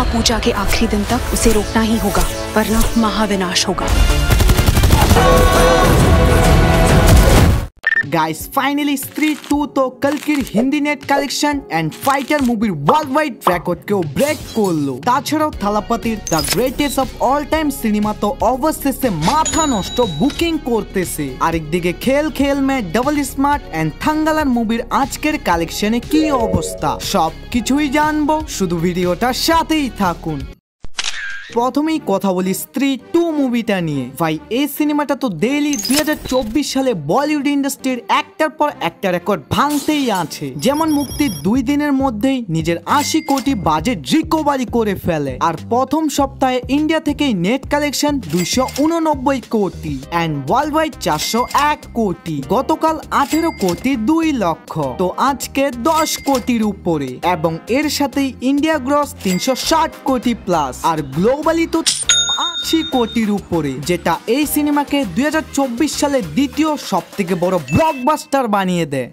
महापूजा के आखिरी दिन तक उसे रोकना ही होगा, वरना महाविनाश होगा। Guys, finally Stree2 तो कल्किर Hindi net collection and Fighter movie worldwide record केও ব্রেক করলো। তাছাড়াও থালাপতির the greatest of all time cinema তো অবশেষে মাথা নষ্ট বুকিং করতেছে। আরেকদিকে Khel Khel Mein Double Smart and Thangalaan মুভির আজকের কালেকশনে কি অবস্থা সব কিছুই জানবো, শুধু ভিডিওটার সাথেই থাকুন। প্রথমেই কথা বলি Stree2 মুভিটা নিয়ে। ভাই এই সিনেমাটা তো ডেইলি 2024 সালে বলিউড ইন্ডাস্ট্রির একটার পর একটা রেকর্ড ভাঙতেই আছে। যেমন মুক্তির 2 দিনের মধ্যেই নিজের 80 কোটি বাজেট রিকভারি করে ফেলে, আর প্রথম সপ্তাহে ইন্ডিয়া থেকে নেট কালেকশন 289 কোটি এন্ড ওয়ার্ল্ড ওয়াইড 401 কোটি। গতকাল 18 কোটি 2 লক্ষ, তো আজকে 10 কোটির উপরে, এবং এর সাথেই ইন্ডিয়া গ্রস 360 কোটি প্লাস, আর গ্লোবালি তো 80 কোটির উপরে, যেটা এই সিনেমাকে 2024 সালের দ্বিতীয় সবথেকে বড় ব্লকবাস্টার বানিয়ে দেয়।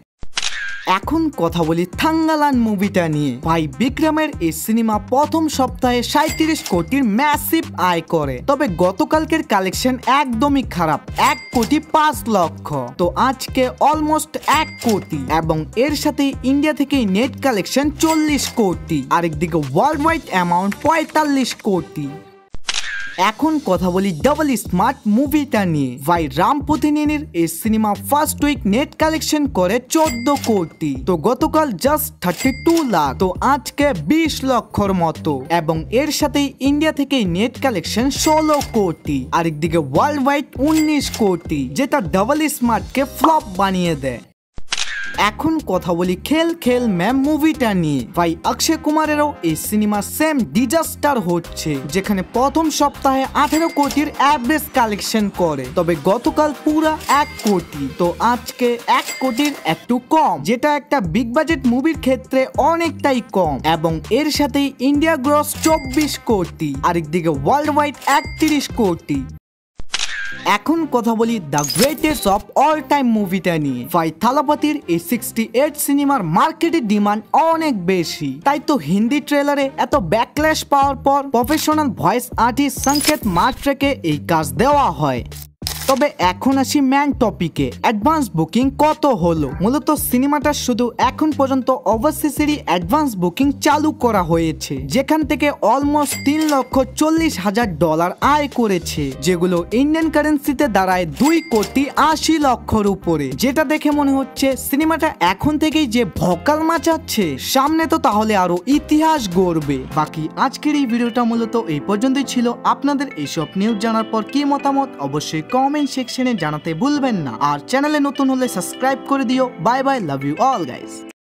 এখন কথা বলি থাঙ্গালান মুভিটা নিয়ে। ভাই বিক্রমের এই সিনেমা প্রথম সপ্তাহে 37 কোটির ম্যাসিভ আয় করে, তবে গতকালকের কালেকশন একদমই খারাপ, 1 কোটি 5 লক্ষ। তো আজকে অলমোস্ট 1 কোটি, এবং এর সাথে ইন্ডিয়া থেকে নেট কালেকশন 40 কোটি, আরেকদিকে ওয়ার্ল্ড ওয়াইড অ্যামাউন্ট 45 কোটি। এখন কথা বলি ডাবল স্মার্ট মুভিটা নিয়ে। ভাই পোথিনেনির এই cinema first week net collection করে 14 কোটি, তো গতকাল জাস্ট 32 লাখ, তো আজকে 20 লক্ষর মতো, এবং এর সাথে ইন্ডিয়া থেকে নেট কালেকশন 16 কোটি, আরেকদিকে ওয়ার্ল্ড ওয়াইড 19 কোটি, যেটা ডাবল স্মার্টকে ফ্লপ বানিয়ে দেয়। এখন কথা বলি খেল খেল ম্যাম মুভিটা নিয়ে। ভাই অক্ষয় কুমারেরও এই সিনেমা সেম ডিজাস্টার হচ্ছে, যেখানে প্রথম সপ্তাহে 18 কোটির অ্যাভারেজ কালেকশন করে, তবে গতকাল পুরা 1 কোটি, তো আজকে 1 কোটির একটু কম, যেটা একটা বিগ বাজেট মুভির ক্ষেত্রে অনেকটাই কম, এবং এর সাথেই ইন্ডিয়া গ্রস 24 কোটি, আরেকদিকে ওয়ার্ল্ড ওয়াইড 31 কোটি। এখন কথা বলি the greatest of all time মুভিটা নিয়ে। ভাই থালাপতির এই 68 সিনেমার মার্কেটের ডিমান্ড অনেক বেশি, তাই তো হিন্দি ট্রেলারে এত ব্যাকল্যাশ পাওয়ার পর প্রফেশনাল ভয়েস আর্টিস্ট সংকেত মাত্রেকে এই কাজ দেওয়া হয়। তবে এখন আসি ম্যান টপিকে, অ্যাডভান্স বুকিং কত হলো? মূলত সিনেমাটা শুধু এখন পর্যন্ত ওভারসিজেরই অ্যাডভান্স বুকিং চালু করা হয়েছে, যেখান থেকে অলমোস্ট $3,40,000 আয় করেছে, যেগুলো ইন্ডিয়ান কারেন্সিতে দাঁড়ায় 2 কোটি 80 লক্ষর উপরে, যেটা দেখে মনে হচ্ছে সিনেমাটা এখন থেকেই যে ভকাল মাচাচ্ছে, সামনে তো তাহলে আরো ইতিহাস গড়বে। বাকি আজকের এই ভিডিওটা মূলত এই পর্যন্তই ছিল। আপনাদের এইসব নিউজ জানার পর কি মতামত অবশ্যই কমেন্ট সেকশনে জানাতে ভুলবেন না, আর চ্যানেলে নতুন হলে সাবস্ক্রাইব করে দিও। Bye bye, love you all guys.